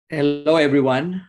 Hello, everyone,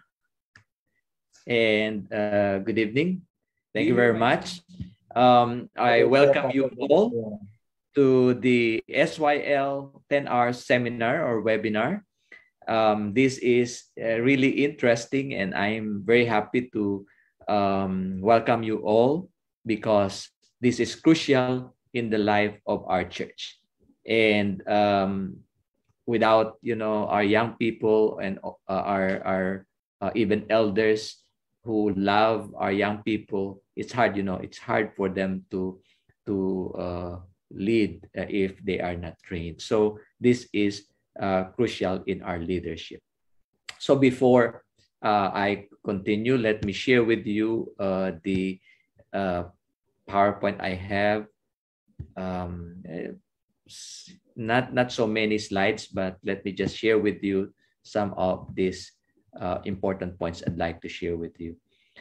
and good evening. Thank you very much. I welcome you all to the SYL 10-hour seminar or webinar. This is really interesting, and I'm very happy to welcome you all because this is crucial in the life of our church. And without our young people and our even elders who love our young people, it's hard. It's hard for them to lead if they are not trained. So this is crucial in our leadership. So before I continue, let me share with you the PowerPoint I have. Not so many slides, but let me just share with you some of these important points I'd like to share with you.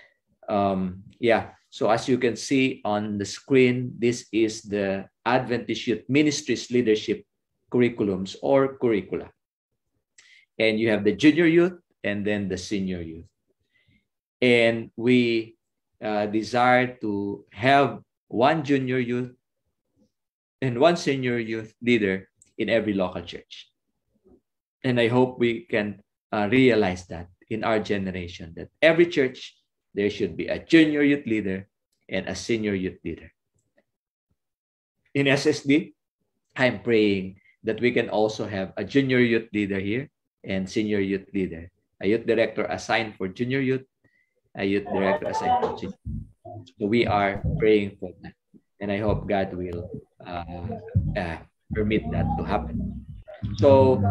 So as you can see on the screen, this is the Adventist Youth Ministries Leadership Curriculums or curricula. And you have the junior youth and then the senior youth. And we desire to have one junior youth and one senior youth leader in every local church. And I hope we can realize that in our generation, that every church, there should be a junior youth leader and a senior youth leader. In SSD, I'm praying that we can also have a junior youth leader here and senior youth leader, a youth director assigned for junior youth, a youth director assigned for senior youth. So we are praying for that. And I hope God will permit that to happen. So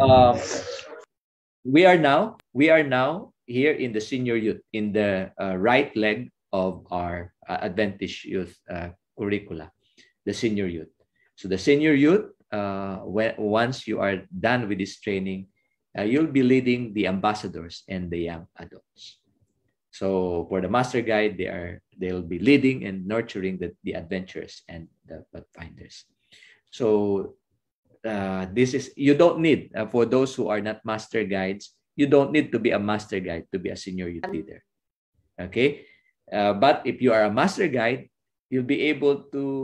we are now here in the senior youth, in the right leg of our Adventist youth curricula, the senior youth. So the senior youth, once you are done with this training, you'll be leading the ambassadors and the young adults. So for the master guide, they'll be leading and nurturing the adventurers and the pathfinders. So this is, you don't need, for those who are not master guides, you don't need to be a master guide to be a senior youth leader. Okay, but if you are a master guide, you'll be able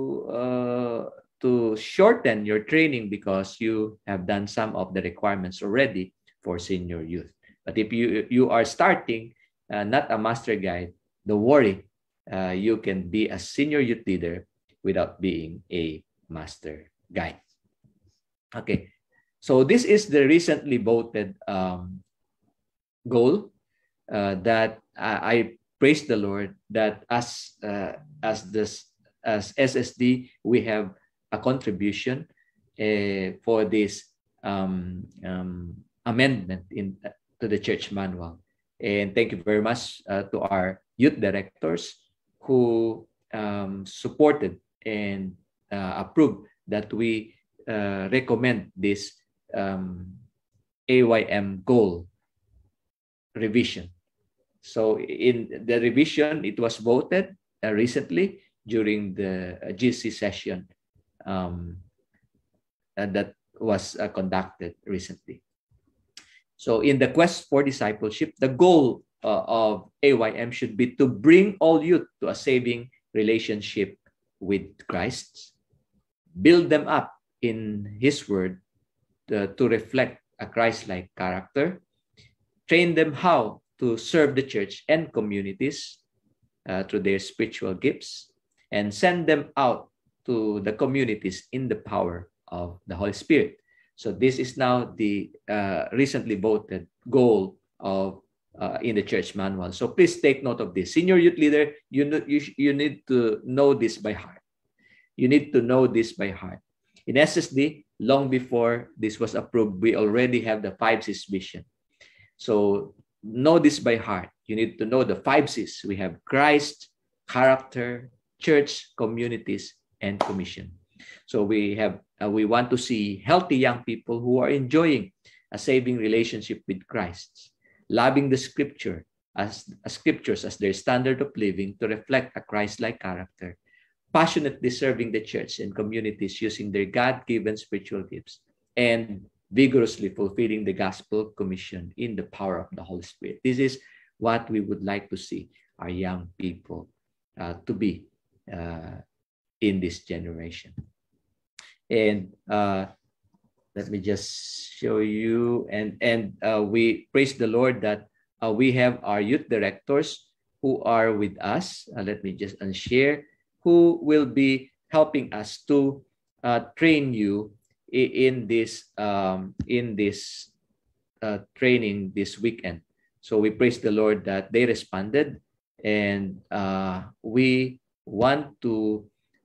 to shorten your training because you have done some of the requirements already for senior youth. But if you are starting, not a master guide, don't worry, you can be a senior youth leader without being a master guide. Okay, so this is the recently voted goal that I praise the Lord that as SSD we have a contribution for this amendment to the church manual. And thank you very much to our youth directors who supported and approved that we recommend this AYM goal revision. So in the revision, it was voted recently during the GC session that was conducted recently. So in the quest for discipleship, the goal of AYM should be to bring all youth to a saving relationship with Christ, build them up in His Word to reflect a Christ-like character, train them how to serve the church and communities through their spiritual gifts, and send them out to the communities in the power of the Holy Spirit. So this is now the recently voted goal of in the church manual. So please take note of this. Senior youth leader, you need to know this by heart. You need to know this by heart. In SSD, long before this was approved, we already have the 5 C's vision. So know this by heart. You need to know the 5 C's. We have Christ, character, church, communities, and commission. So we want to see healthy young people who are enjoying a saving relationship with Christ, loving the scriptures as their standard of living to reflect a Christ-like character, passionately serving the church and communities using their God-given spiritual gifts, and vigorously fulfilling the gospel commission in the power of the Holy Spirit. This is what we would like to see our young people to be in this generation. And let me just show you. And we praise the Lord that we have our youth directors who are with us. Let me just unshare, who will be helping us to train you in this training this weekend. So we praise the Lord that they responded, and we want to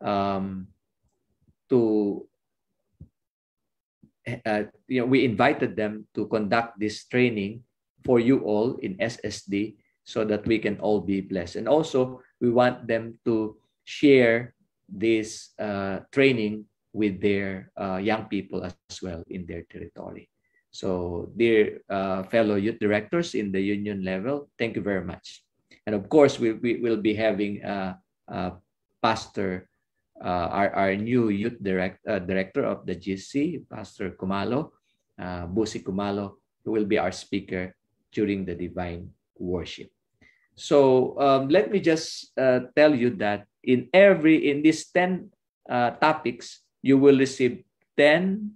we invited them to conduct this training for you all in SSD so that we can all be blessed. And also, we want them to share this training with their young people as well in their territory. So, dear fellow youth directors in the union level, thank you very much. And of course, we will be having Pastor, our new youth director of the GC, Pastor Kumalo, Busi Kumalo, who will be our speaker during the divine worship. So let me just tell you that in these 10 topics, you will receive 10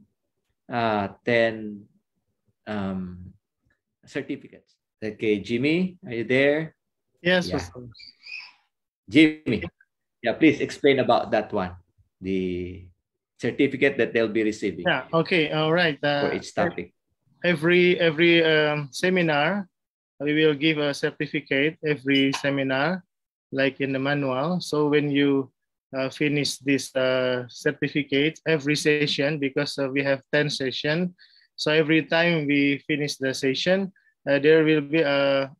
certificates. Okay, Jimmy, are you there? Yes, yeah. Pastor. Jimmy, yeah, please explain about that one, the certificate that they'll be receiving. Yeah, okay, all right. For each topic. Every seminar, we will give a certificate every seminar, like in the manual. So when you finish this certificate, every session, because we have 10 sessions, so every time we finish the session, there will be a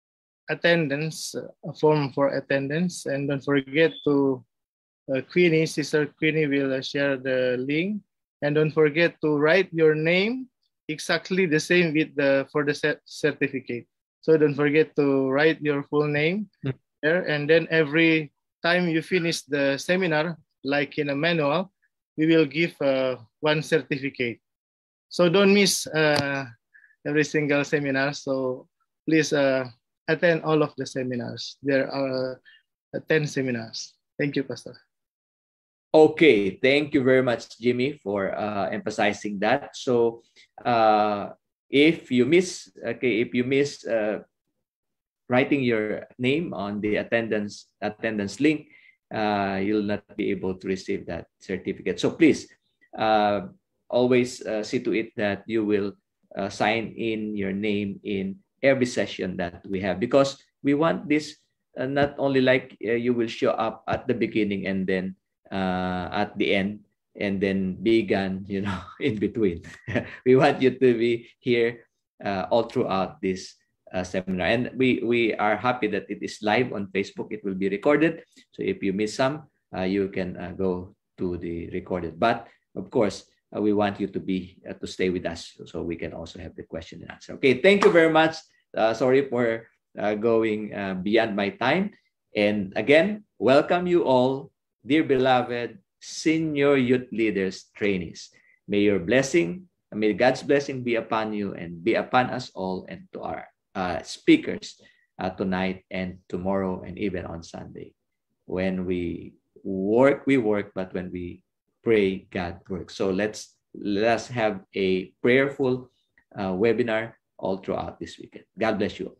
form for attendance. And don't forget to Queenie, Sister Queenie will share the link. And don't forget to write your name exactly the same with for the certificate. So don't forget to write your full name there. And then every time you finish the seminar, like in a manual, we will give one certificate. So don't miss every single seminar. So please attend all of the seminars. There are 10 seminars. Thank you, Pastor. Okay, thank you very much, Jimmy, for emphasizing that. So if you miss writing your name on the attendance link, you'll not be able to receive that certificate. So please always see to it that you will sign in your name in every session that we have, because we want this not only like you will show up at the beginning and then at the end and then be gone, in between. We want you to be here all throughout this seminar. And we are happy that it is live on Facebook. It will be recorded. So if you miss some, you can go to the recorded. But of course, we want you to be to stay with us so we can also have the question and answer. Okay, thank you very much. Sorry for going beyond my time. And again, welcome you all, dear beloved senior youth leaders, trainees. May God's blessing be upon you and be upon us all, and to our speakers tonight and tomorrow and even on Sunday. When we work, but when we pray, God works. So let us have a prayerful webinar all throughout this weekend. God bless you all.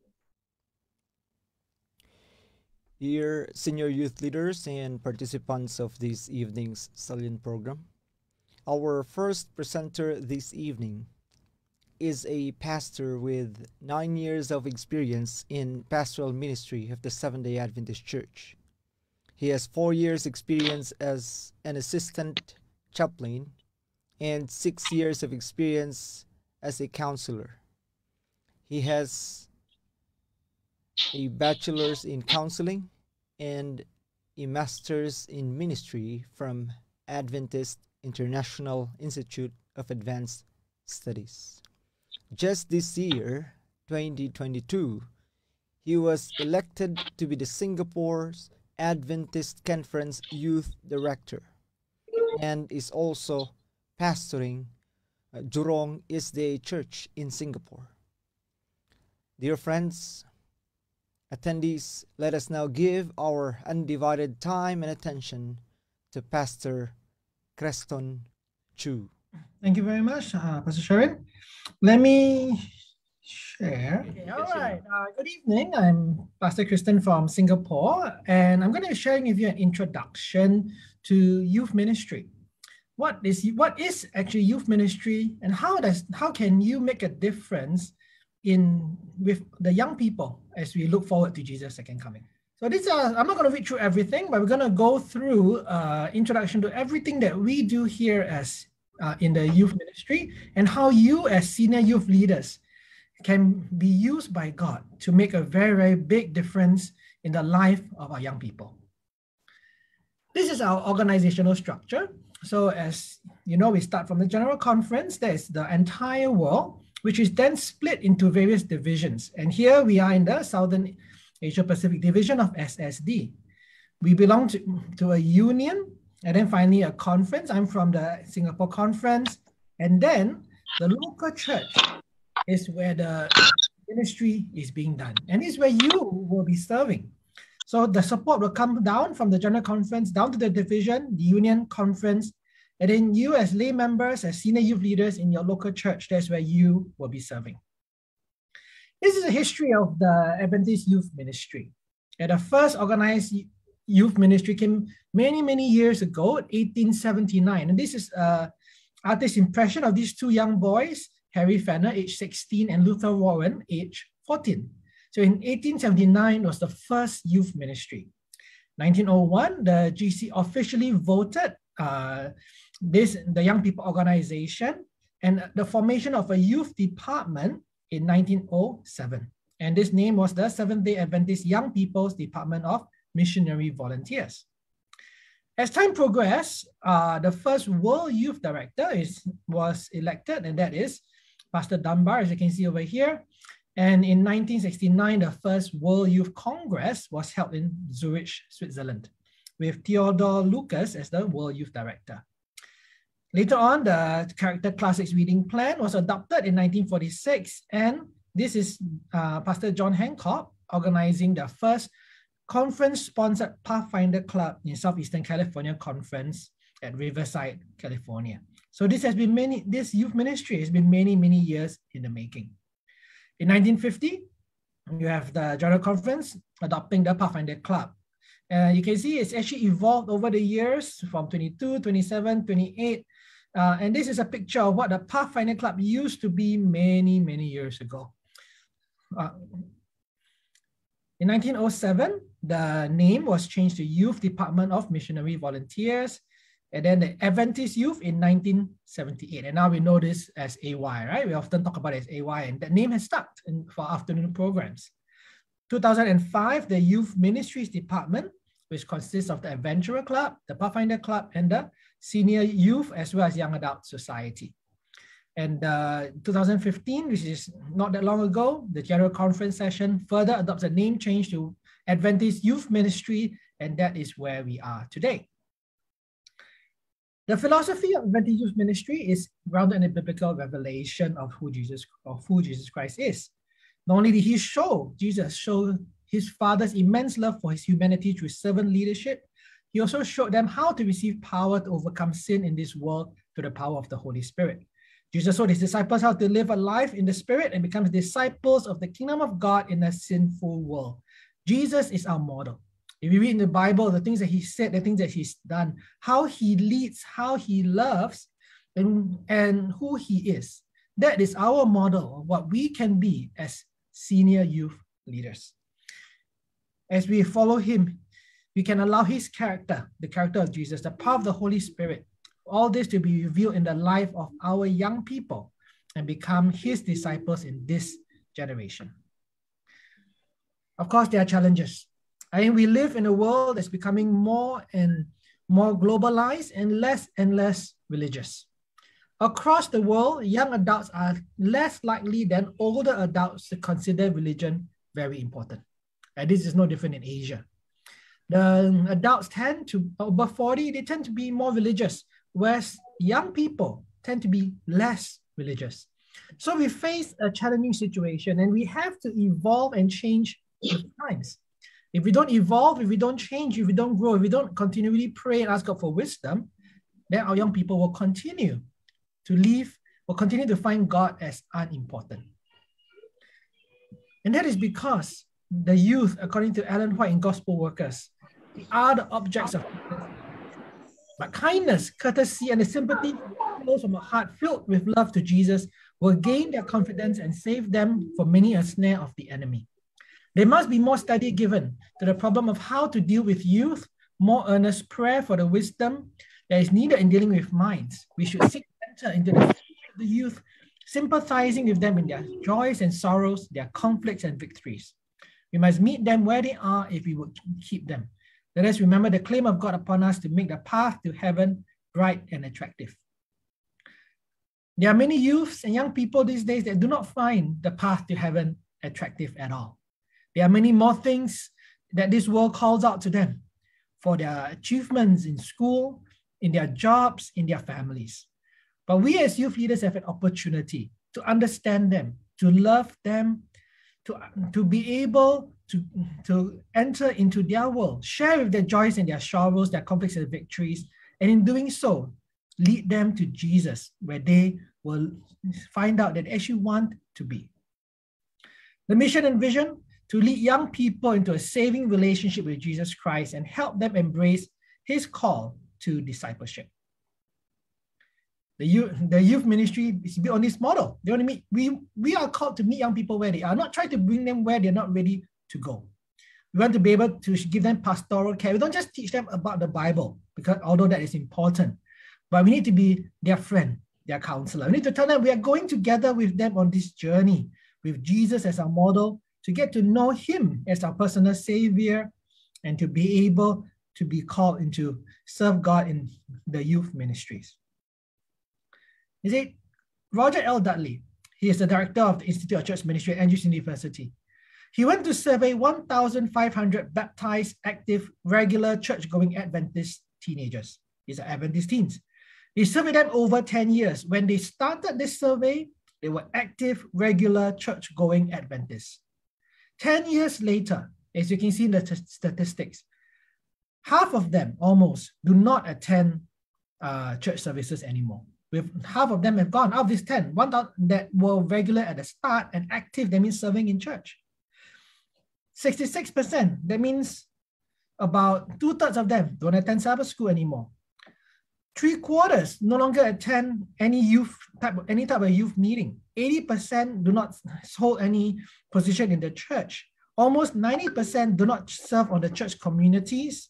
Dear senior youth leaders and participants of this evening's SYL program, our first presenter this evening is a pastor with 9 years of experience in pastoral ministry of the Seventh-day Adventist Church. He has 4 years experience as an assistant chaplain and 6 years of experience as a counselor. He has a bachelor's in counseling and a master's in ministry from Adventist International Institute of Advanced Studies. Just this year, 2022, he was elected to be the Singapore's Adventist Conference Youth Director and is also pastoring Jurong SDA Church in Singapore. Dear friends, attendees, let us now give our undivided time and attention to Pastor Creston Chu. Thank you very much, Pastor Sharon. Let me share. Okay, all right. Good evening. I'm Pastor Kristen from Singapore, and I'm going to be sharing with you an introduction to youth ministry. What is actually youth ministry, and how can you make a difference with the young people as we look forward to Jesus' second coming? So I'm not going to read through everything, but we're going to go through introduction to everything that we do here as in the youth ministry, and how you as senior youth leaders can be used by God to make a very, very big difference in the life of our young people. This is our organizational structure. So as you know, we start from the general conference. There's the entire world, which is then split into various divisions. And here we are in the Southern Asia Pacific division of SSD. We belong to a union, and then finally a conference. I'm from the Singapore conference. And then the local church is where the ministry is being done. And this is where you will be serving. So the support will come down from the general conference down to the division, the union, conference, and then you as lay members, as senior youth leaders in your local church, that's where you will be serving. This is a history of the Adventist Youth Ministry. The first organized youth ministry came many, many years ago, 1879. And this is an artist's impression of these two young boys, Harry Fenner, age 16, and Luther Warren, age 14. So in 1879 was the first youth ministry. 1901, the GC officially voted the Young People Organization and the formation of a youth department in 1907. And this name was the Seventh-day Adventist Young People's Department of Missionary Volunteers. As time progressed, the first World Youth Director was elected, and that is Pastor Dunbar, as you can see over here. And in 1969, the first World Youth Congress was held in Zurich, Switzerland, with Theodore Lucas as the World Youth Director. Later on, the Character Classics Reading Plan was adopted in 1946, and this is Pastor John Hancock organizing the first conference-sponsored Pathfinder Club in Southeastern California Conference at Riverside, California. So this youth ministry has been many, many years in the making. In 1950, you have the General Conference adopting the Pathfinder Club. You can see it's actually evolved over the years from 22, 27, 28. And this is a picture of what the Pathfinder Club used to be many, many years ago. In 1907, the name was changed to Youth Department of Missionary Volunteers, and then the Adventist Youth in 1978. And now we know this as AY, right? We often talk about it as AY, and that name has stuck for afternoon programs. 2005, the Youth Ministries Department, which consists of the Adventurer Club, the Pathfinder Club, and the Senior Youth, as well as Young Adult Society. And 2015, which is not that long ago, the General Conference session further adopts a name change to Adventist Youth Ministry, and that is where we are today. The philosophy of Adventist Youth Ministry is grounded in a biblical revelation of who Jesus Christ is. Not only did Jesus show his Father's immense love for his humanity through servant leadership, he also showed them how to receive power to overcome sin in this world through the power of the Holy Spirit. Jesus showed his disciples how to live a life in the Spirit and become disciples of the kingdom of God in a sinful world. Jesus is our model. If we read in the Bible, the things that he said, the things that he's done, how he leads, how he loves, and who he is. That is our model of what we can be as senior youth leaders. As we follow him, we can allow his character, the character of Jesus, the power of the Holy Spirit, all this to be revealed in the life of our young people and become his disciples in this generation. Of course, there are challenges. I think we live in a world that's becoming more and more globalized and less religious. Across the world, young adults are less likely than older adults to consider religion very important. And this is no different in Asia. The adults over 40, they tend to be more religious, whereas young people tend to be less religious. So we face a challenging situation and we have to evolve and change with times. If we don't evolve, if we don't change, if we don't grow, if we don't continually pray and ask God for wisdom, then our young people will continue to live, will continue to find God as unimportant. And that is because the youth, according to Ellen White in Gospel Workers, are the objects of but kindness, courtesy, and the sympathy flows from a heart filled with love to Jesus will gain their confidence and save them from many a snare of the enemy. There must be more study given to the problem of how to deal with youth, more earnest prayer for the wisdom that is needed in dealing with minds. We should seek to enter into the youth, sympathizing with them in their joys and sorrows, their conflicts and victories. We must meet them where they are if we would keep them. Let us remember the claim of God upon us to make the path to heaven bright and attractive. There are many youths and young people these days that do not find the path to heaven attractive at all. There are many more things that this world calls out to them for their achievements in school, in their jobs, in their families. But we as youth leaders have an opportunity to understand them, to love them, to be able to enter into their world, share with their joys and their sorrows, their conflicts and victories, and in doing so, lead them to Jesus, where they will find out that they actually want to be. The mission and vision, to lead young people into a saving relationship with Jesus Christ and help them embrace his call to discipleship. The youth ministry is built on this model. They want to meet, we are called to meet young people where they are, not try to bring them where they're not ready to go. We want to be able to give them pastoral care. We don't just teach them about the Bible, because although that is important, but we need to be their friend, their counselor. We need to tell them we are going together with them on this journey with Jesus as our model, to get to know him as our personal savior, and to be able to be called into serve God in the youth ministries. You see, Roger L. Dudley, he is the director of the Institute of Church Ministry at Andrews University. He went to survey 1,500 baptized, active, regular church-going Adventist teenagers. These are Adventist teens. He surveyed them over 10 years. When they started this survey, they were active, regular church-going Adventists. 10 years later, as you can see in the statistics, half of them almost do not attend church services anymore. With half of them have gone. Out of these 10, 1,000 that were regular at the start and active, that means serving in church. 66%, that means about 2/3 of them don't attend Sabbath school anymore. 3/4 no longer attend any type of youth meeting. 80% do not hold any position in the church. Almost 90% do not serve on the church communities.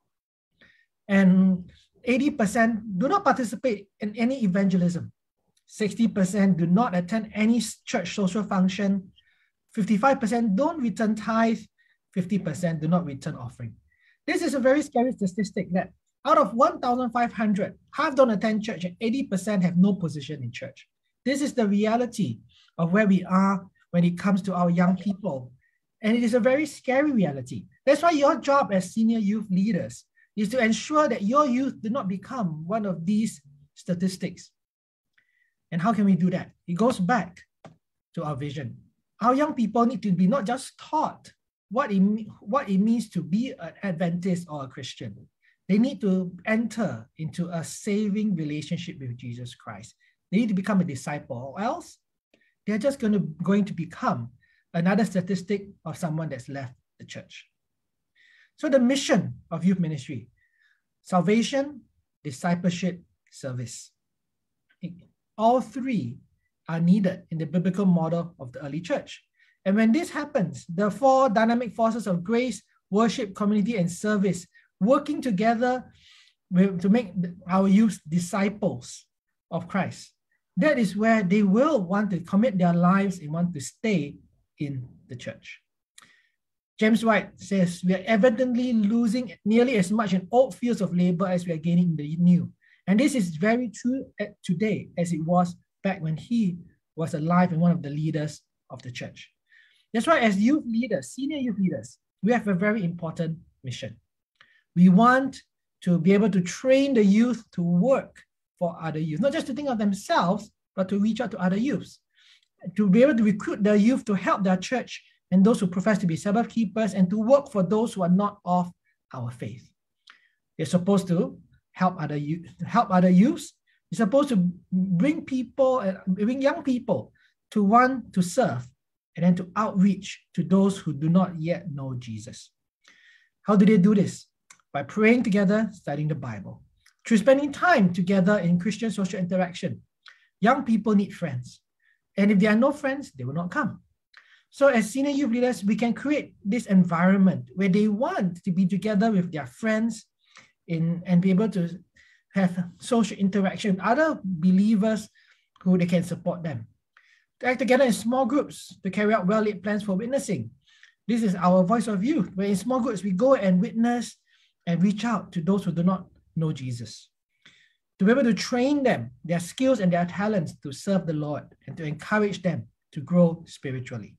And 80% do not participate in any evangelism. 60% do not attend any church social function. 55% don't return tithe. 50% do not return offering. This is a very scary statistic that out of 1,500, half don't attend church and 80% have no position in church. This is the reality of where we are when it comes to our young people. And it is a very scary reality. That's why your job as senior youth leaders is to ensure that your youth do not become one of these statistics. And how can we do that? It goes back to our vision. Our young people need to be not just taught what it means to be an Adventist or a Christian. They need to enter into a saving relationship with Jesus Christ. They need to become a disciple, or else they're just going to become another statistic of someone that's left the church. So the mission of youth ministry: salvation, discipleship, service. All three are needed in the biblical model of the early church. And when this happens, the four dynamic forces of grace, worship, community, and service working together to make our youth disciples of Christ. That is where they will want to commit their lives and want to stay in the church. James White says, we are evidently losing nearly as much in old fields of labor as we are gaining in the new. And this is very true today as it was back when he was alive and one of the leaders of the church. That's why as youth leaders, senior youth leaders, we have a very important mission. We want to be able to train the youth to work for other youth, not just to think of themselves, but to reach out to other youths, to be able to recruit the youth to help their church and those who profess to be Sabbath keepers, and to work for those who are not of our faith. They're supposed to help other youths. They're supposed to bring young people to want to serve and then to outreach to those who do not yet know Jesus. How do they do this? By praying together, studying the Bible, through spending time together in Christian social interaction. Young people need friends. And if there are no friends, they will not come. So as senior youth leaders, we can create this environment where they want to be together with their friends and be able to have social interaction with other believers who they can support them. To act together in small groups to carry out well-laid plans for witnessing. This is our voice of youth, where in small groups we go and witness and reach out to those who do not know Jesus. To be able to train them, their skills and their talents to serve the Lord, and to encourage them to grow spiritually.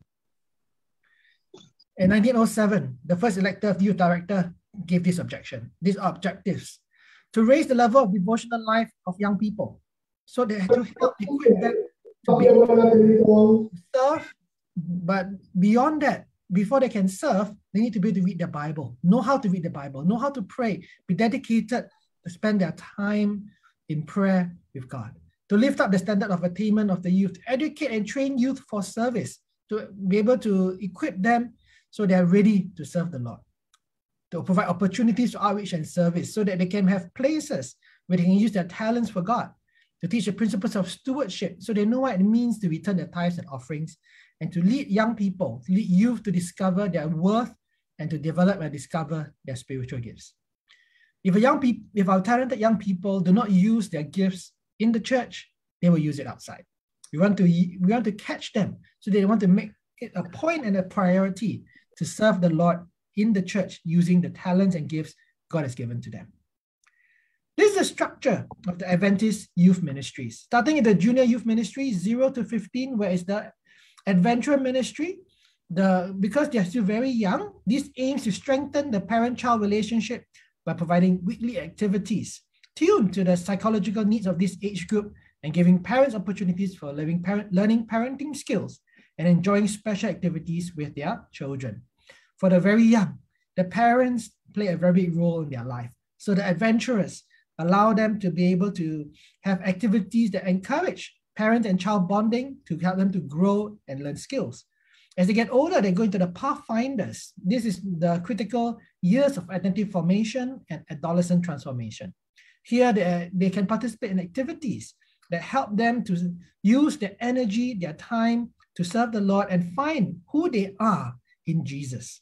In 1907, the first elected youth director gave these objectives: to raise the level of devotional life of young people, so that to help equip them to be able to serve. But beyond that, before they can serve, they need to be able to read the Bible, know how to read the Bible, know how to pray, be dedicated to spend their time in prayer with God, to lift up the standard of attainment of the youth, to educate and train youth for service, to be able to equip them so they are ready to serve the Lord, to provide opportunities to outreach and service so that they can have places where they can use their talents for God, to teach the principles of stewardship so they know what it means to return their tithes and offerings, and to lead young people, to lead youth to discover their worth and to develop and discover their spiritual gifts. If our talented young people do not use their gifts in the church, they will use it outside. We want to catch them, so they want to make it a point and a priority to serve the Lord in the church using the talents and gifts God has given to them. This is the structure of the Adventist youth ministries. Starting in the junior youth ministry, 0 to 15, where is the adventure ministry. Because they are still very young, this aims to strengthen the parent-child relationship by providing weekly activities tuned to the psychological needs of this age group and giving parents opportunities for learning parenting skills and enjoying special activities with their children. For the very young, the parents play a very big role in their life. So the adventurers allow them to be able to have activities that encourage parent and child bonding to help them to grow and learn skills. As they get older, they go into the pathfinders. This is the critical years of identity formation and adolescent transformation. Here, they can participate in activities that help them to use their energy, their time to serve the Lord and find who they are in Jesus.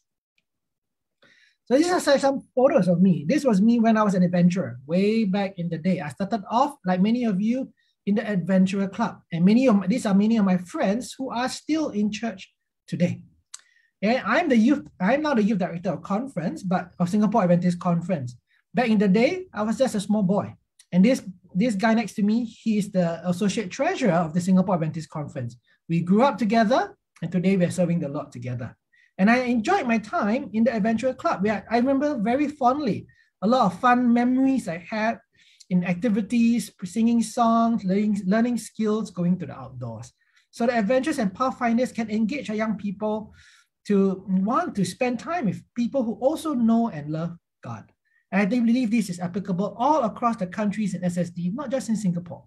So these are some photos of me. This was me when I was an adventurer, way back in the day. I started off, like many of you, in the adventurer club. And these are many of my friends who are still in church today. And I'm now the youth director of Singapore Adventist Conference. Back in the day, I was just a small boy. And this guy next to me, he is the associate treasurer of the Singapore Adventist Conference. We grew up together, and today we're serving the Lord together. And I enjoyed my time in the adventurer club. I remember very fondly a lot of fun memories I had in activities, singing songs, learning skills, going to the outdoors. So the adventurers and pathfinders can engage our young people to want to spend time with people who also know and love God. And I believe this is applicable all across the countries in SSD, not just in Singapore.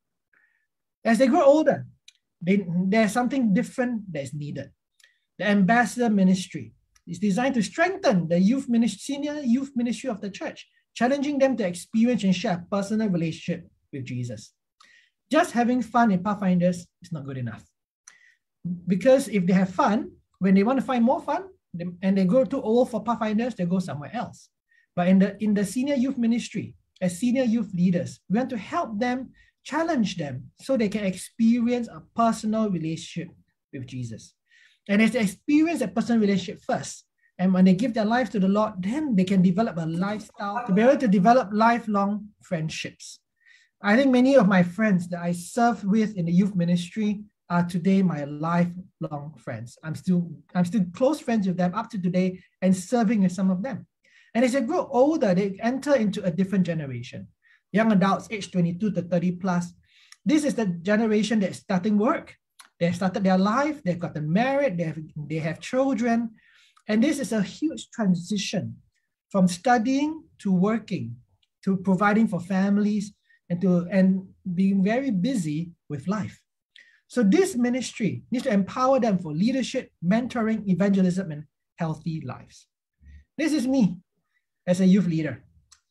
As they grow older, there's something different that is needed. The ambassador ministry is designed to strengthen the senior youth ministry of the church, challenging them to experience and share a personal relationship with Jesus. Just having fun in Pathfinders is not good enough. Because if they have fun, when they want to find more fun, and they grow too old for Pathfinders, they go somewhere else. But in the senior youth ministry, as senior youth leaders, we want to help them, challenge them, so they can experience a personal relationship with Jesus. And as they experience a personal relationship first, and when they give their life to the Lord, then they can develop a lifestyle to be able to develop lifelong friendships. I think many of my friends that I served with in the youth ministry are today my lifelong friends. I'm still close friends with them up to today and serving with some of them. And as they grow older, they enter into a different generation. Young adults aged 22 to 30 plus, This is the generation that's starting work. They started their life, they've gotten married, they have children. And this is a huge transition from studying to working, to providing for families, and being very busy with life. So this ministry needs to empower them for leadership, mentoring, evangelism, and healthy lives. This is me as a youth leader.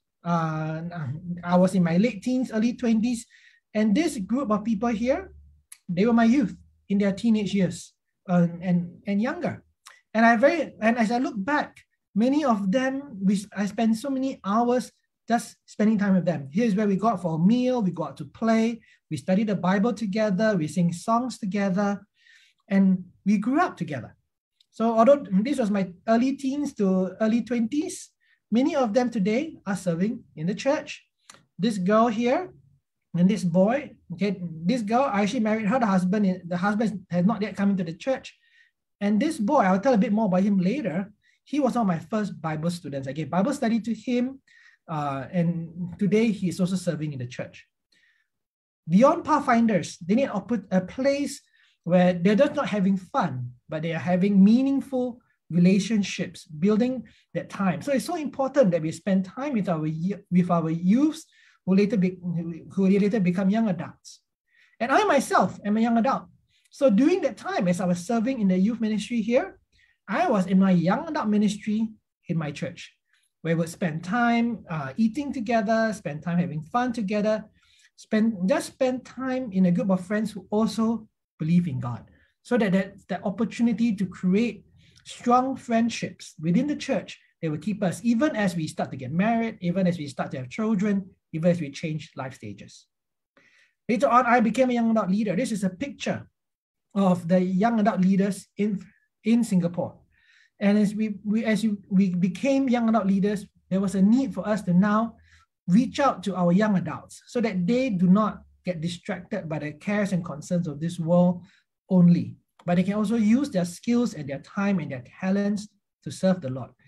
I was in my late teens, early 20s, and this group of people here, they were my youth in their teenage years and younger. And as I look back, many of them, I spent so many hours just spending time with them. Here's where we go out for a meal, we go out to play, we study the Bible together, we sing songs together, and we grew up together. So although this was my early teens to early 20s, many of them today are serving in the church. This girl here and this boy, okay, this girl, I actually married her, the husband has not yet come into the church. And this boy, I'll tell a bit more about him later. He was one of my first Bible students. I gave Bible study to him, and today he is also serving in the church. Beyond Pathfinders, they need a place where they're just not having fun, but they are having meaningful relationships, building that time. So it's so important that we spend time with our youths who later become young adults. And I myself am a young adult. So during that time, as I was serving in the youth ministry here, I was in my young adult ministry in my church, where we would spend time eating together, spend time having fun together, spend time in a group of friends who also believe in God. So that that's the opportunity to create strong friendships within the church that will keep us, even as we start to get married, even as we start to have children, even as we change life stages. Later on, I became a young adult leader. This is a picture of the young adult leaders in Singapore. And as we became young adult leaders, there was a need for us to now reach out to our young adults so that they do not get distracted by the cares and concerns of this world only, but they can also use their skills and their time and their talents to serve the Lord.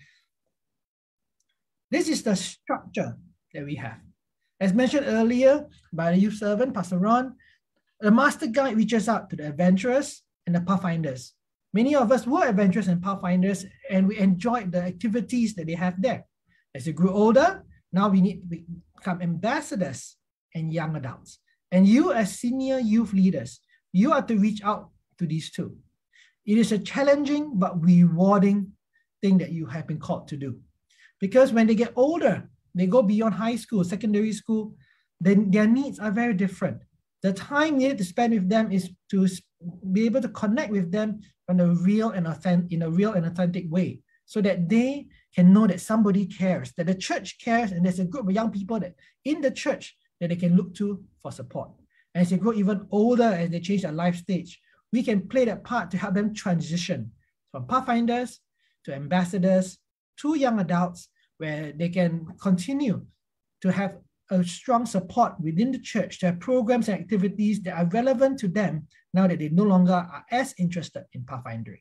This is the structure that we have. As mentioned earlier by the youth servant, Pastor Ron, the master guide reaches out to the adventurers and the pathfinders. Many of us were adventurers and pathfinders, and we enjoyed the activities that they have there. As you grew older, now we need to become ambassadors and young adults. And you as senior youth leaders, you are to reach out to these two. It is a challenging but rewarding thing that you have been called to do. Because when they get older, they go beyond high school, secondary school, then their needs are very different. The time needed to spend with them is to be able to connect with them in a real and authentic way, so that they can know that somebody cares, that the church cares, and there's a group of young people that in the church that they can look to for support. And as they grow even older, as they change their life stage, we can play that part to help them transition from pathfinders to ambassadors to young adults, where they can continue to have a strong support within the church, to have programs and activities that are relevant to them now that they no longer are as interested in pathfinding.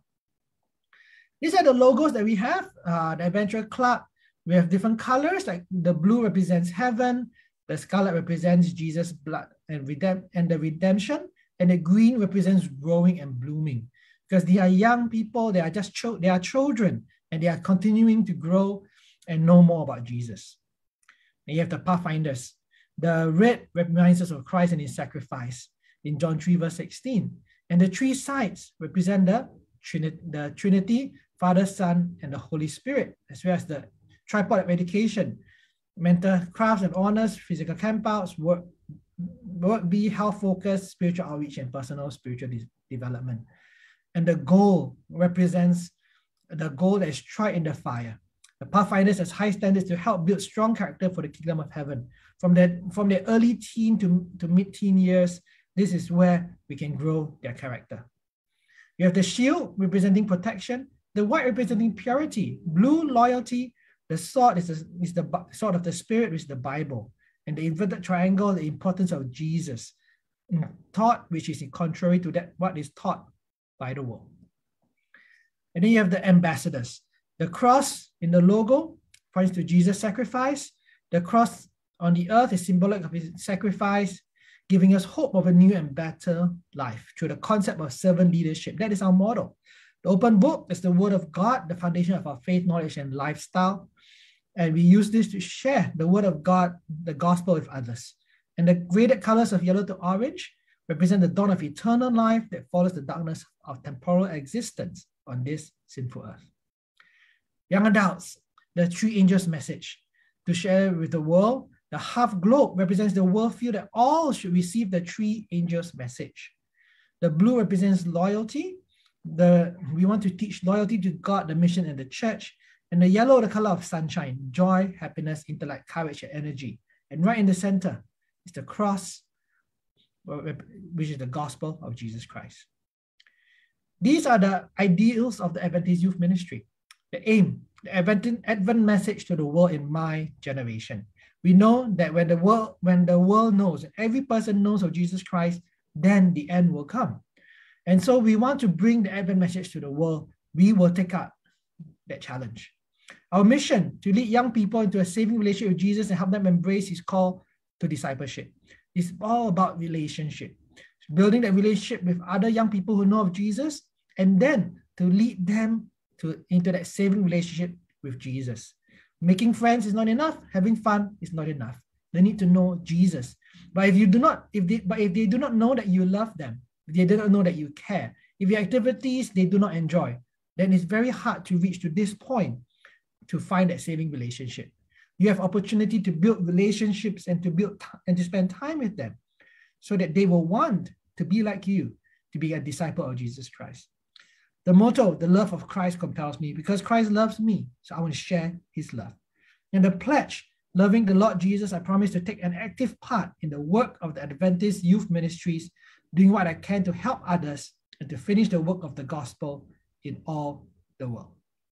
These are the logos that we have. The Adventure Club, we have different colors, like the blue represents heaven, the scarlet represents Jesus' blood and the redemption, and the green represents growing and blooming, because they are young people, they are children, and they are continuing to grow and know more about Jesus. And you have the pathfinders. The red reminds us of Christ and his sacrifice in John 3 verse 16. And the three sides represent the Trinity, Father, Son, and the Holy Spirit, as well as the tripod of education, mental crafts and honors, physical campouts, work be health focused, spiritual outreach, and personal spiritual development. And the goal represents the goal that is tried in the fire. The pathfinders has high standards to help build strong character for the kingdom of heaven. From their early teen to mid-teen years, this is where we can grow their character. You have the shield representing protection, the white representing purity, blue loyalty, the sword is the sword of the Spirit, which is the Bible, and the inverted triangle, the importance of Jesus, taught, which is contrary to that what is taught by the world. And then you have the ambassadors. The cross in the logo points to Jesus' sacrifice. The cross on the earth is symbolic of his sacrifice. giving us hope of a new and better life through the concept of servant leadership. That is our model. The open book is the word of God, the foundation of our faith, knowledge, and lifestyle. And we use this to share the word of God, the gospel, with others. And the graded colors of yellow to orange represent the dawn of eternal life that follows the darkness of temporal existence on this sinful earth. Young adults, the three angels' message to share with the world. The half globe represents the worldview that all should receive the three angels' message. The blue represents loyalty. We want to teach loyalty to God, the mission, and the church. And the yellow, the color of sunshine, joy, happiness, intellect, courage, and energy. And right in the center is the cross, which is the gospel of Jesus Christ. These are the ideals of the Adventist Youth Ministry. The aim, the Advent message to the world in my generation. We know that when the world knows, every person knows of Jesus Christ, then the end will come. And so we want to bring the Advent message to the world. We will take up that challenge. Our mission to lead young people into a saving relationship with Jesus and help them embrace his call to discipleship. It's all about relationship. Building that relationship with other young people who know of Jesus, and then to lead them into that saving relationship with Jesus. Making friends is not enough. Having fun is not enough. They need to know Jesus. But if they do not know that you love them, if they do not know that you care, if your activities they do not enjoy, then it's very hard to reach to this point to find that saving relationship. You have opportunity to build relationships and to spend time with them so that they will want to be like you, to be a disciple of Jesus Christ. The motto, the love of Christ compels me, because Christ loves me, so I want to share his love. And the pledge, loving the Lord Jesus, I promise to take an active part in the work of the Adventist Youth Ministries, doing what I can to help others and to finish the work of the gospel in all the world.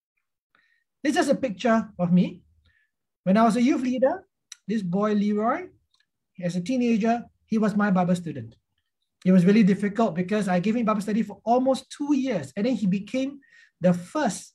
This is a picture of me. When I was a youth leader, this boy Leroy, as a teenager, he was my Bible student. It was really difficult because I gave him Bible study for almost 2 years. And then he became the first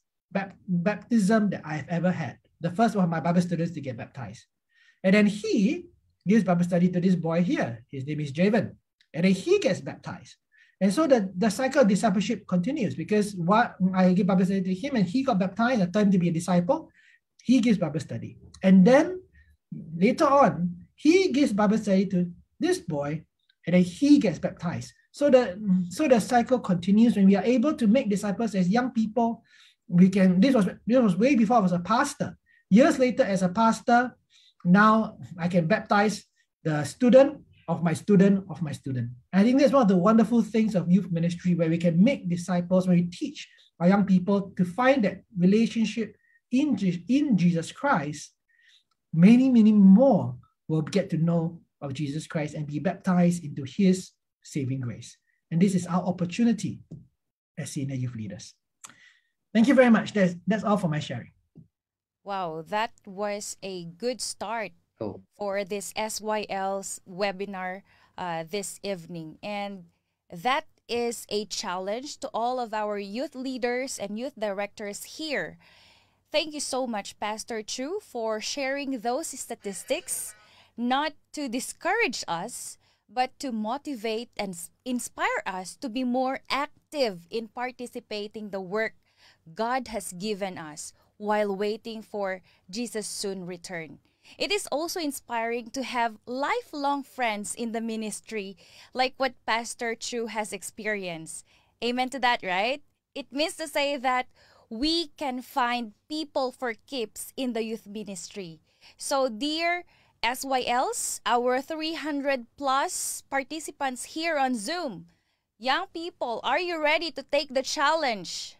baptism that I've ever had. The first one of my Bible students to get baptized. And then he gives Bible study to this boy here. His name is Javen. And then he gets baptized. And so the cycle of discipleship continues because what I give Bible study to him and he got baptized, I turned to be a disciple. He gives Bible study. And then later on, he gives Bible study to this boy, and then he gets baptized. So the cycle continues. When we are able to make disciples as young people, we can. This was way before I was a pastor. Years later, as a pastor, now I can baptize the student of my student of my student. And I think that's one of the wonderful things of youth ministry, where we can make disciples, where we teach our young people to find that relationship in Jesus Christ. Many more will get to know of Jesus Christ and be baptized into his saving grace. And this is our opportunity as senior youth leaders. Thank you very much. That's all for my sharing. Wow, that was a good start for this SYL's webinar this evening. And that is a challenge to all of our youth leaders and youth directors here. Thank you so much, Pastor Chu, for sharing those statistics, not to discourage us, but to motivate and inspire us to be more active in participating the work God has given us while waiting for Jesus' soon return. It is also inspiring to have lifelong friends in the ministry, like what Pastor Chu has experienced. Amen to that, right? It means to say that we can find people for keeps in the youth ministry. So, dear SYLs, our 300 plus participants here on Zoom, young people, are you ready to take the challenge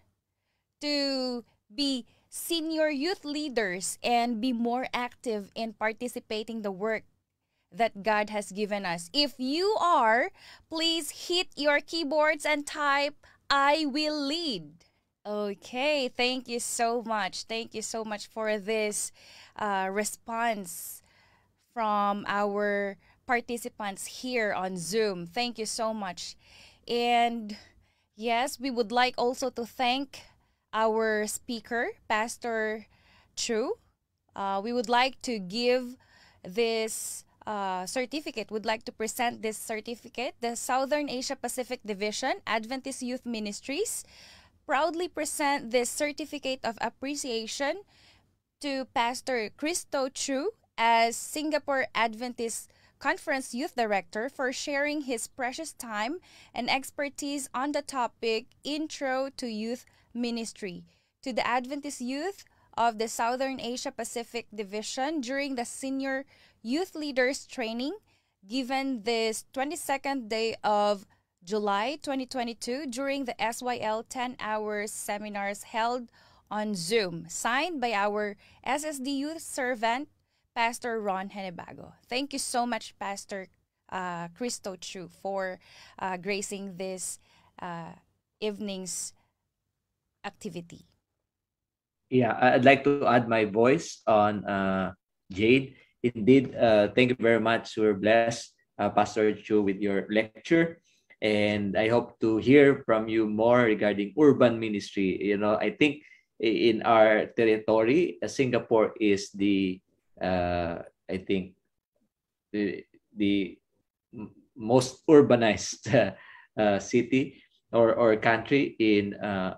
to be senior youth leaders and be more active in participating the work that God has given us? If you are, please hit your keyboards and type, "I will lead." Okay, thank you so much. Thank you so much for this response from our participants here on Zoom. Thank you so much. And yes, we would like also to thank our speaker, Pastor Chu. We would like to give this certificate would like to present this certificate, the Southern Asia Pacific Division Adventist Youth Ministries proudly present this certificate of appreciation to Pastor Christo Chu as Singapore Adventist Conference Youth Director for sharing his precious time and expertise on the topic Intro to Youth Ministry to the Adventist Youth of the Southern Asia Pacific Division during the Senior Youth Leaders Training given this 22nd day of July 2022 during the SYL 10 hours seminars held on Zoom, signed by our SSD youth servant, Pastor Ron Henebago. Thank you so much, Pastor Christo Chu, for gracing this evening's activity. Yeah, I'd like to add my voice on Jade. Indeed, thank you very much. We're blessed, Pastor Chu, with your lecture. And I hope to hear from you more regarding urban ministry. You know, I think in our territory, Singapore is the, I think, the most urbanized city or country in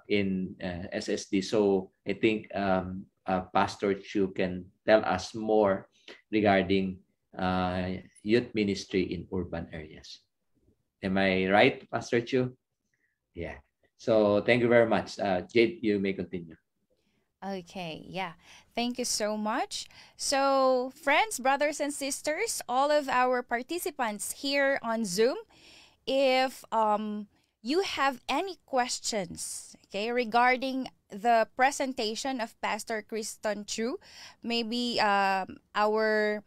SSD. So I think Pastor Chu can tell us more regarding youth ministry in urban areas. Am I right, Pastor Chu? Yeah. So thank you very much. Jade, you may continue. Okay, yeah. Thank you so much. So, friends, brothers, and sisters, all of our participants here on Zoom, if you have any questions, okay, regarding the presentation of Pastor Kriston Chu, maybe our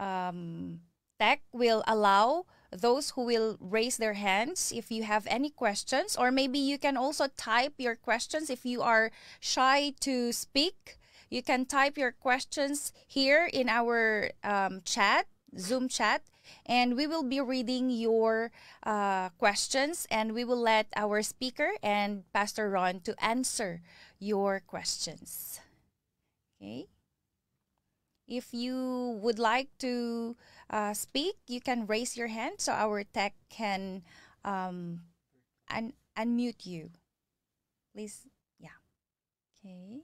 tech will allow those who will raise their hands if you have any questions, or maybe you can also type your questions if you are shy to speak. You can type your questions here in our chat, Zoom chat, and we will be reading your questions, and we will let our speaker and Pastor Ron to answer your questions. Okay. If you would like to speak, you can raise your hand so our tech can unmute you. Please, yeah. Okay.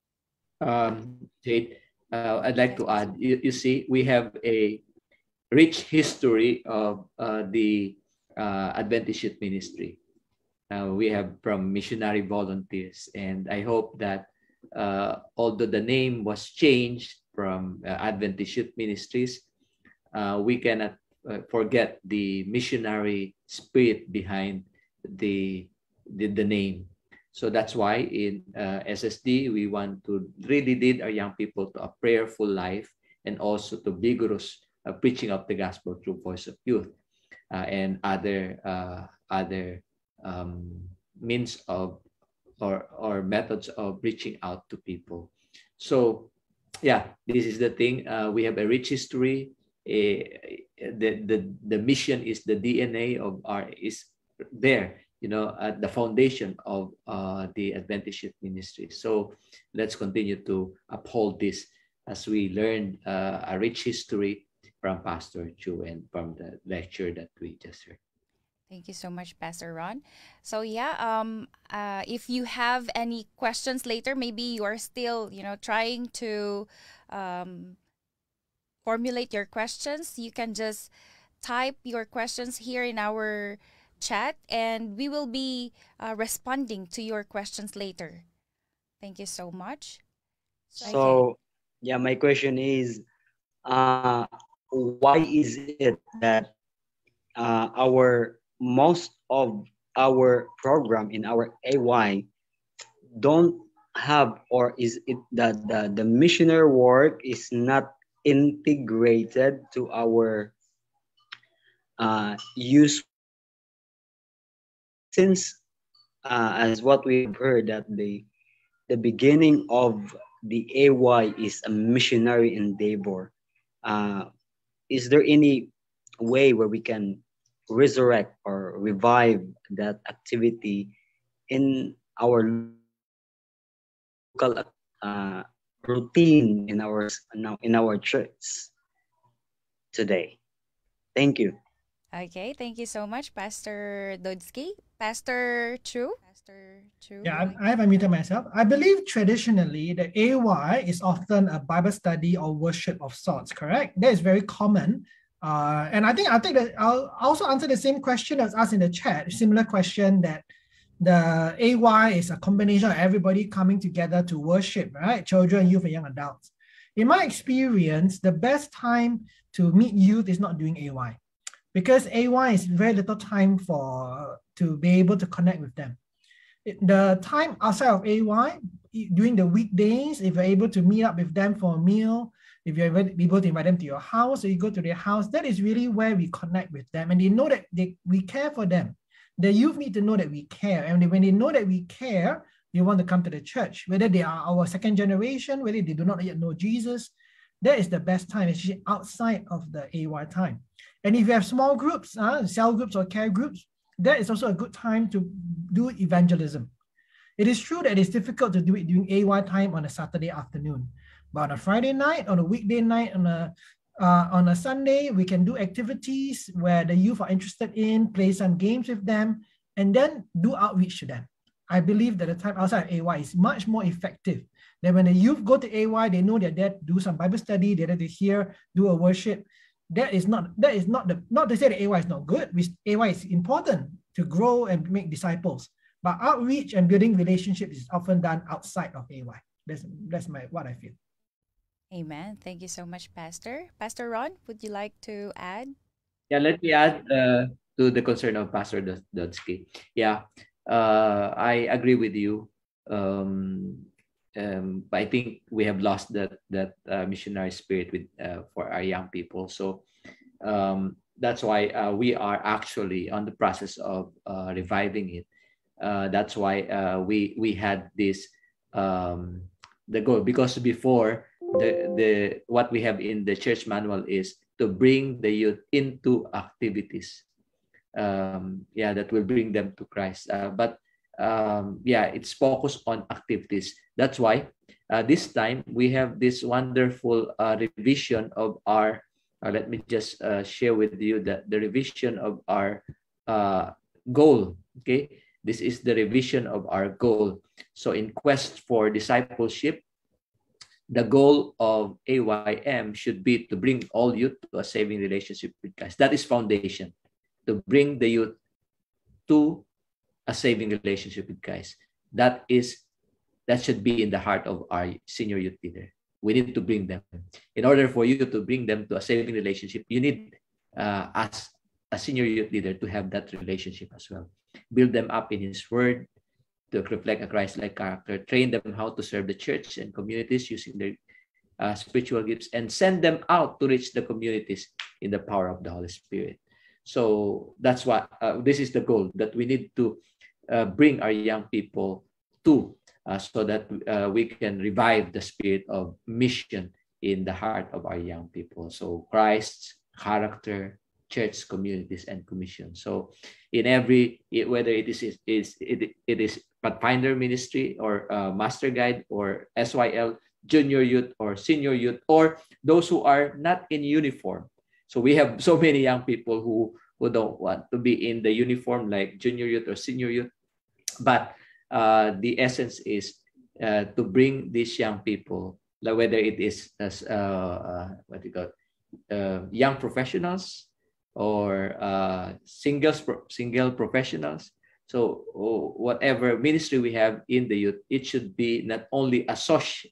Jade, I'd like Yes, to Pastor. add, you see, we have a rich history of the Adventist Youth Ministry. We have from missionary volunteers, and I hope that although the name was changed from Adventist Youth Ministries, we cannot forget the missionary spirit behind the name. So that's why in SSD, we want to really lead our young people to a prayerful life and also to vigorous preaching of the gospel through Voice of Youth and other means of or methods of reaching out to people. So yeah, this is the thing. We have a rich history. The mission is the DNA of our is there, you know, at the foundation of the Adventist Youth Ministry. So let's continue to uphold this as we learn a rich history from Pastor Chu and from the lecture that we just heard. Thank you so much, Pastor Ron. So yeah, if you have any questions later, maybe you are still, trying to formulate your questions, you can just type your questions here in our chat, and we will be responding to your questions later. Thank you so much. So, yeah, my question is, why is it that our most of our program in our AY don't have, or is it that the missionary work is not integrated to our use, since as what we have heard that the beginning of the AY is a missionary endeavor. Is there any way where we can resurrect or revive that activity in our local routine in our church? today. Thank you. Okay, thank you so much, Pastor Dodsky. Pastor Chu? Yeah, I have unmuted myself. I believe traditionally the AY is often a Bible study or worship of sorts, correct? That is very common. And I think I'll also answer the same question as asked in the chat, similar question that the AY is a combination of everybody coming together to worship, right? Children, youth, and young adults. In my experience, the best time to meet youth is not doing AY because AY is very little time to be able to connect with them. The time outside of AY, during the weekdays, if you're able to meet up with them for a meal, if you're able to invite them to your house or you go to their house, that is really where we connect with them and they know that we care for them. The youth need to know that we care. And when they know that we care, they want to come to the church, whether they are our second generation, whether they do not yet know Jesus. That is the best time, especially outside of the AY time. And if you have small groups, cell groups or care groups, that is also a good time to do evangelism. It is true that it's difficult to do it during AY time on a Saturday afternoon, but on a Friday night, on a weekday night, on a Sunday, we can do activities where the youth are interested in, play some games with them, and then do outreach to them. I believe that the time outside of AY is much more effective. That when the youth go to AY, they know they're there to do some Bible study, they're there to hear, do a worship. Not to say that AY is not good. AY is important to grow and make disciples. But outreach and building relationships is often done outside of AY. That's what I feel. Amen. Thank you so much, Pastor. Pastor Ron, would you like to add? Yeah, let me add to the concern of Pastor Dodsky. Yeah, I agree with you. I think we have lost that missionary spirit for our young people. So that's why we are actually on the process of reviving it. That's why we had this the goal, because before the what we have in the church manual is to bring the youth into activities that will bring them to Christ, but it's focused on activities. That's why this time we have this wonderful revision of our let me just share with you that the revision of our goal. Okay, this is the revision of our goal. So in quest for discipleship, the goal of AYM should be to bring all youth to a saving relationship with Christ. That is foundation, to bring the youth to a saving relationship with Christ. That should be in the heart of our senior youth leader. We need to bring them. In order for you to bring them to a saving relationship, you need, as a senior youth leader, to have that relationship as well. Build them up in His Word, to reflect a Christ-like character, train them how to serve the church and communities using their spiritual gifts, and send them out to reach the communities in the power of the Holy Spirit. So that's what this is the goal that we need to bring our young people to, so that we can revive the spirit of mission in the heart of our young people. So Christ's character, church, communities, and commission. So in whether it is Pathfinder Ministry or Master Guide or SYL Junior Youth or Senior Youth, or those who are not in uniform. So we have so many young people who don't want to be in the uniform like Junior Youth or Senior Youth, but the essence is to bring these young people, like whether it is as young professionals or single professionals. So whatever ministry we have in the youth, it should be not only a social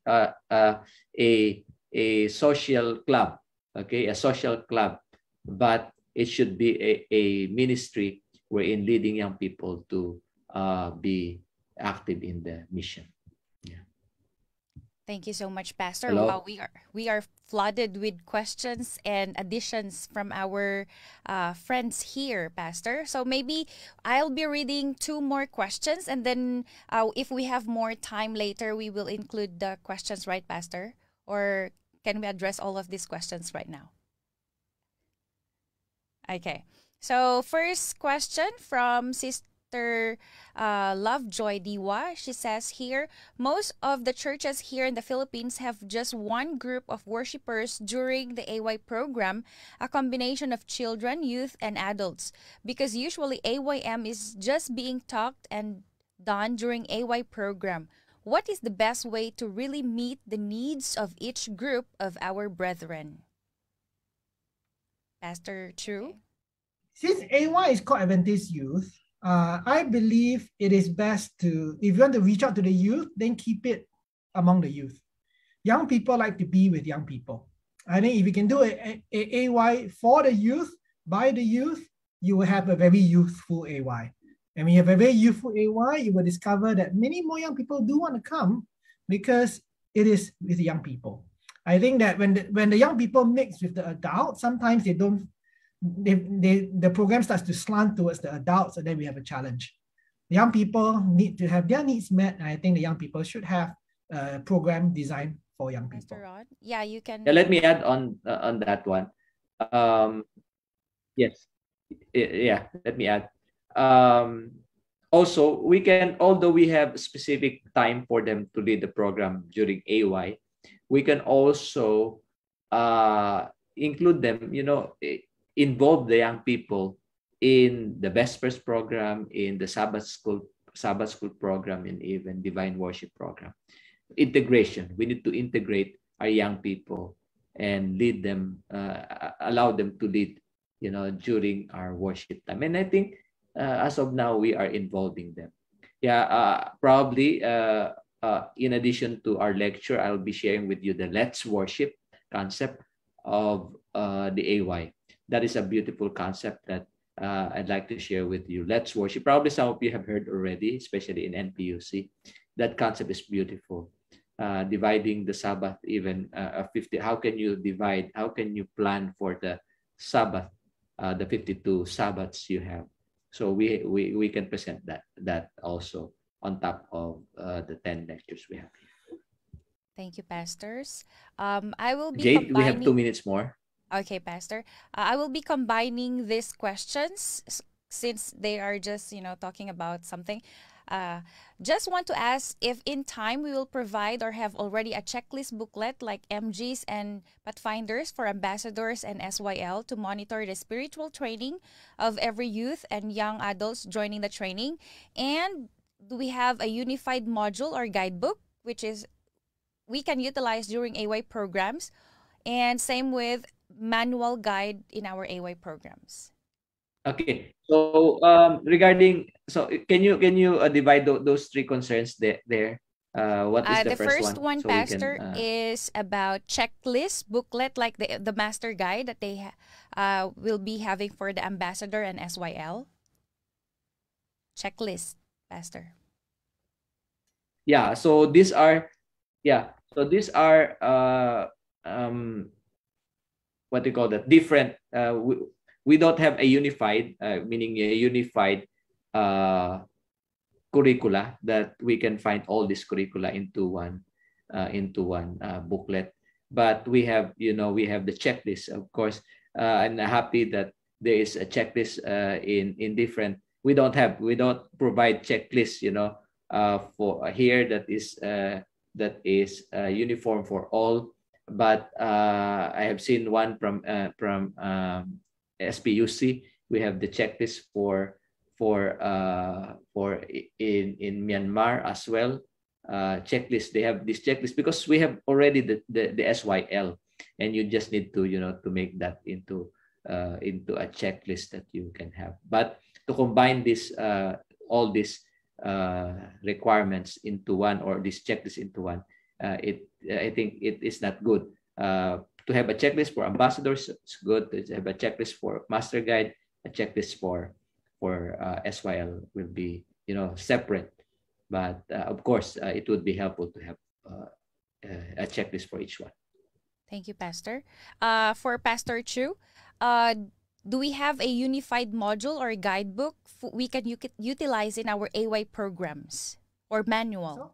club, okay, a social club, but it should be a ministry wherein leading young people to be active in the mission. Yeah. Thank you so much, Pastor. Hello? Wow, we are flooded with questions and additions from our friends here, Pastor. So maybe I'll be reading 2 more questions, and then if we have more time later, we will include the questions, right, Pastor? Or can we address all of these questions right now? Okay. So first question from Sister Pastor Lovejoy Diwa. She says here, most of the churches here in the Philippines have just one group of worshipers during the AY program, a combination of children, youth, and adults, because usually AYM is just being talked and done during AY program. What is the best way to really meet the needs of each group of our brethren? Pastor Chu? Okay. Since AY is called Adventist Youth, I believe it is best to, if you want to reach out to the youth, then keep it among the youth. Young people like to be with young people. I think if you can do a AY for the youth, by the youth, you will have a very youthful AY. And when you have a very youthful AY, you will discover that many more young people do want to come because it is with young people. I think that when the young people mix with the adults, sometimes they don't, the program starts to slant towards the adults, and then we have a challenge. The young people need to have their needs met, and I think the young people should have a program designed for young people. Mr. Rod? Yeah, you can. Yeah, let me add on that one. Yes, yeah, let me add. Also, we can, although we have specific time for them to lead the program during AY, we can also include them, involve the young people in the Vespers program, in the Sabbath school program, and even Divine Worship program. Integration. We need to integrate our young people and lead them, allow them to lead, during our worship time. And I think as of now, we are involving them. Yeah, probably in addition to our lecture, I'll be sharing with you the Let's Worship concept of the AY. That is a beautiful concept that I'd like to share with you. Let's Worship. Probably some of you have heard already, especially in NPUC. That concept is beautiful. Dividing the Sabbath, even 50. How can you divide? How can you plan for the Sabbath, the 52 Sabbaths you have? So we can present that also on top of the 10 lectures we have here. Thank you, pastors. I will be Jade, we have 2 minutes more. Okay, Pastor. I will be combining these questions since they are just, talking about something. Just want to ask if in time we will provide or have already a checklist booklet like MGs and Pathfinders for ambassadors and SYL to monitor the spiritual training of every youth and young adults joining the training. And do we have a unified module or guidebook, which is we can utilize during AY programs, and same with manual guide in our AY programs? Okay, so regarding, so can you divide those three concerns there? What is the first one, so Pastor, is about checklist booklet, like the master guide that they will be having for the ambassador and SYL. Checklist, Pastor. Yeah, so these are what do you call that? Different. We don't have a unified, meaning a unified curricula that we can find all these curricula into one booklet. But we have, we have the checklist, of course. I'm happy that there is a checklist in different. We don't provide checklists, for here that is uniform for all. But I have seen one from SPUC. We have the checklist for in Myanmar as well. Checklist. They have this checklist because we have already the SYL, and you just need to to make that into a checklist that you can have. But to combine this all these requirements into one, or this checklist into one, I think it is not good. To have a checklist for ambassadors, it's good. To have a checklist for master guide, a checklist for SYL will be separate. But of course, it would be helpful to have a checklist for each one. Thank you, Pastor. For Pastor Chu, do we have a unified module or guidebook we can utilize in our AY programs or manual?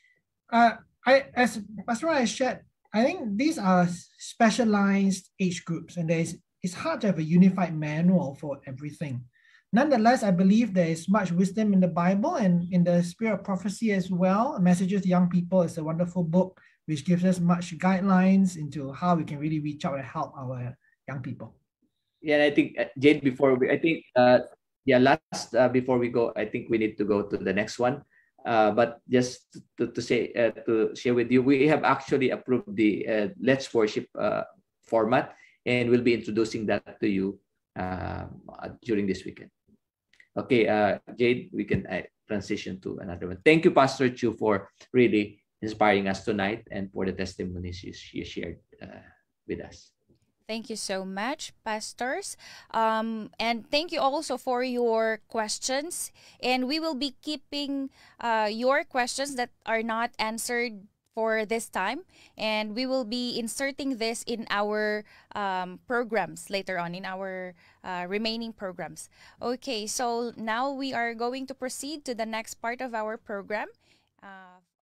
As Pastor I shared, I think these are specialized age groups, and it's hard to have a unified manual for everything. Nonetheless, I believe there is much wisdom in the Bible and in the spirit of prophecy as well. Messages to Young People is a wonderful book which gives us much guidelines into how we can really reach out and help our young people. Yeah, and I think Jade, last before we go, I think we need to go to the next one. But just to say to share with you, we have actually approved the Let's Worship format, and we'll be introducing that to you during this weekend. Okay, Jade, we can transition to another one. Thank you, Pastor Chu, for really inspiring us tonight and for the testimonies you shared with us. Thank you so much, pastors. And thank you also for your questions. And we will be keeping your questions that are not answered for this time. And we will be inserting this in our programs later on, in our remaining programs. Okay, so now we are going to proceed to the next part of our program.